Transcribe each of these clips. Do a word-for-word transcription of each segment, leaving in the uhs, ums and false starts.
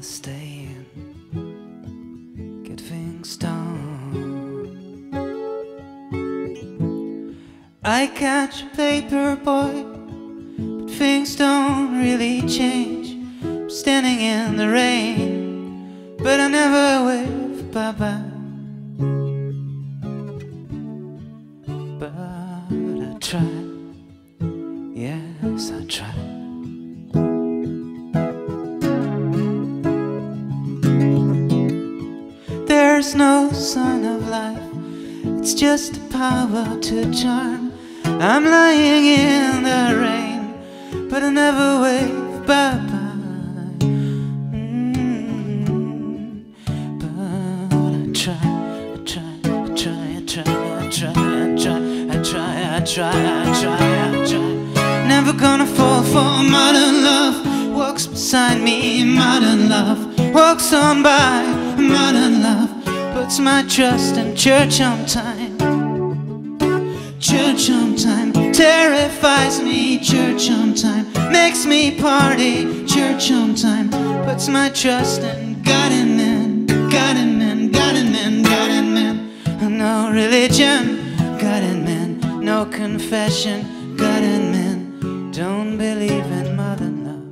gonna stay and get things done. I catch a paper boy, but things don't really change. I'm standing in the rain, but I never wave bye-bye. But I try, yes I try. There's no sign of life, it's just the power to charm. I'm lying in the rain, but I never wave bye-bye. mm. But I try, I try, I try, I try, I try, I try, I try, I try, I try, I try. Never gonna fall for modern love. Walks beside me, modern love. Walks on by, modern love. Puts my trust in church on time. Church on time terrifies me. Church on time makes me party. Church on time puts my trust in God and men. God and men, God and men, God and men. No religion, God and men. No confession, God and men. Don't believe in modern love.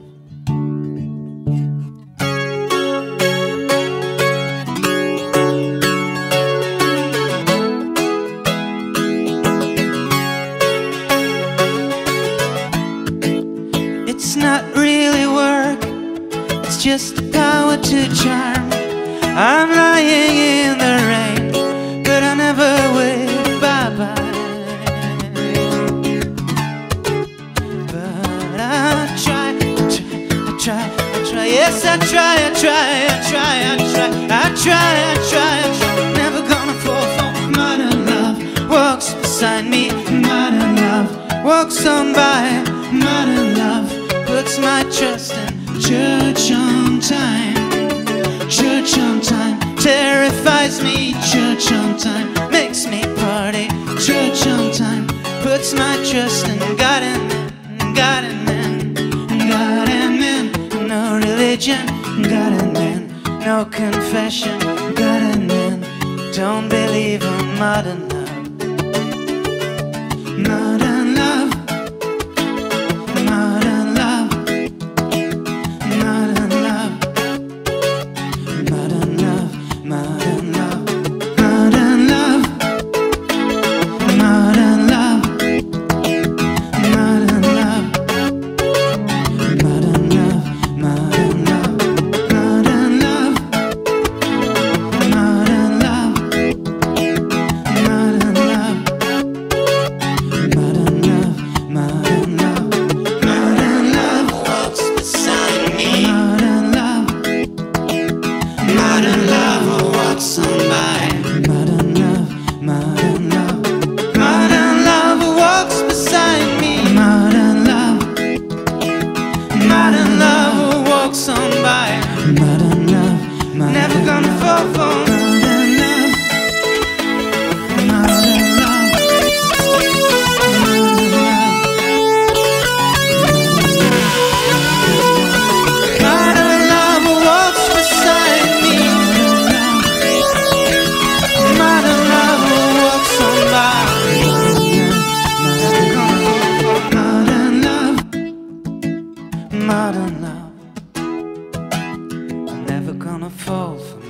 It's not really work, it's just the power to charm. I'm lying in the rain, but I never wave bye-bye. But I try, I try, I try, yes I try, I try, I try, I try, I try, I try, I try. Never gonna fall for modern love. Walks beside me, modern love. Walks on by, modern love. Puts my trust in church on time. Church on time terrifies me. Church on time makes me party. Church on time puts my trust in God and men. God and men, God and men. No religion, God and men. No confession, God and men. Don't believe in modern love. Modern love. Modern love. Modern love. Modern love. Modern love. Modern love. Modern love. Modern love. Modern love. Modern love. Modern love. Modern love. Modern love. Modern love. Modern love. Modern love walks beside me. Modern love. Modern love walks on by. Modern love. Modern love. Modern love walks beside me. Modern love. Modern love walks on by. Modern love. Never gonna fall for modern love. Modern love. Modern love. Modern love walks beside me. Modern love walks on by. Modern love. Modern love. I'm never gonna fall for